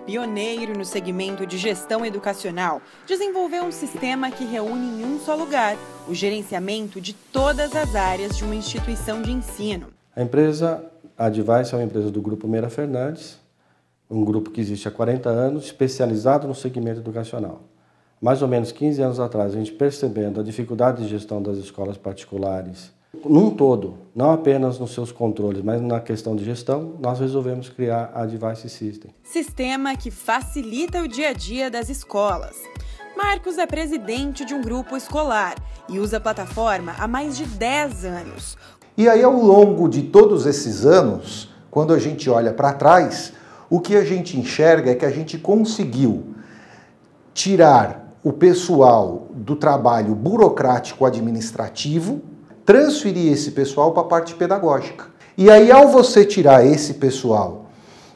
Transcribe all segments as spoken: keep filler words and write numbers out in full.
pioneiro no segmento de gestão educacional, desenvolveu um sistema que reúne em um só lugar o gerenciamento de todas as áreas de uma instituição de ensino. A empresa Advice é uma empresa do Grupo Meira Fernandes, um grupo que existe há quarenta anos, especializado no segmento educacional. Mais ou menos quinze anos atrás, a gente percebendo a dificuldade de gestão das escolas particulares, num todo, não apenas nos seus controles, mas na questão de gestão, nós resolvemos criar a Advice System. Sistema que facilita o dia a dia das escolas. Marcos é presidente de um grupo escolar e usa a plataforma há mais de dez anos. E aí, ao longo de todos esses anos, quando a gente olha para trás, o que a gente enxerga é que a gente conseguiu tirar o pessoal do trabalho burocrático administrativo, transferir esse pessoal para a parte pedagógica. E aí, ao você tirar esse pessoal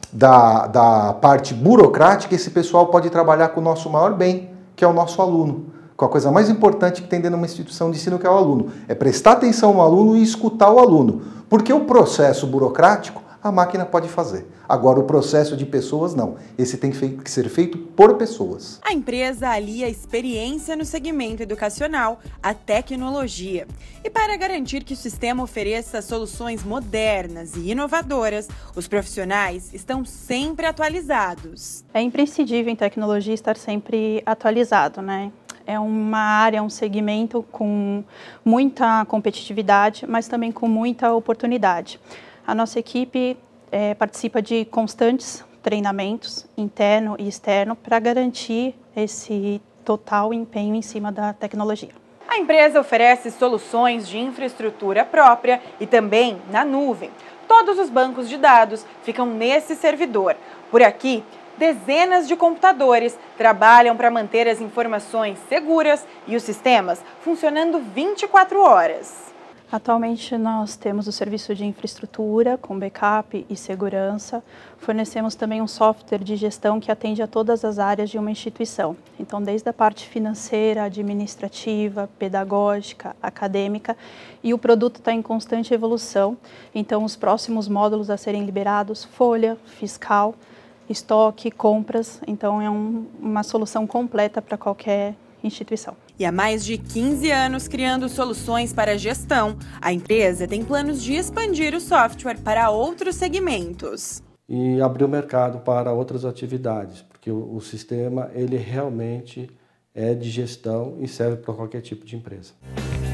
da, da parte burocrática, esse pessoal pode trabalhar com o nosso maior bem, que é o nosso aluno. Com a coisa mais importante que tem dentro de uma instituição de ensino, que é o aluno. É prestar atenção no aluno e escutar o aluno. Porque o processo burocrático, a máquina pode fazer. Agora, o processo de pessoas, não. Esse tem que ser feito por pessoas. A empresa alia a experiência no segmento educacional à tecnologia. E para garantir que o sistema ofereça soluções modernas e inovadoras, os profissionais estão sempre atualizados. É imprescindível em tecnologia estar sempre atualizado, né? É uma área, um segmento com muita competitividade, mas também com muita oportunidade. A nossa equipe é, participa de constantes treinamentos, interno e externo, para garantir esse total empenho em cima da tecnologia. A empresa oferece soluções de infraestrutura própria e também na nuvem. Todos os bancos de dados ficam nesse servidor. Por aqui, dezenas de computadores trabalham para manter as informações seguras e os sistemas funcionando vinte e quatro horas. Atualmente nós temos o serviço de infraestrutura com backup e segurança. Fornecemos também um software de gestão que atende a todas as áreas de uma instituição. Então, desde a parte financeira, administrativa, pedagógica, acadêmica, e o produto está em constante evolução. Então, os próximos módulos a serem liberados, folha, fiscal, estoque, compras. Então, é um, uma solução completa para qualquer instituição. E há mais de quinze anos criando soluções para a gestão, a empresa tem planos de expandir o software para outros segmentos. E abrir o mercado para outras atividades, porque o, o sistema ele realmente é de gestão e serve para qualquer tipo de empresa.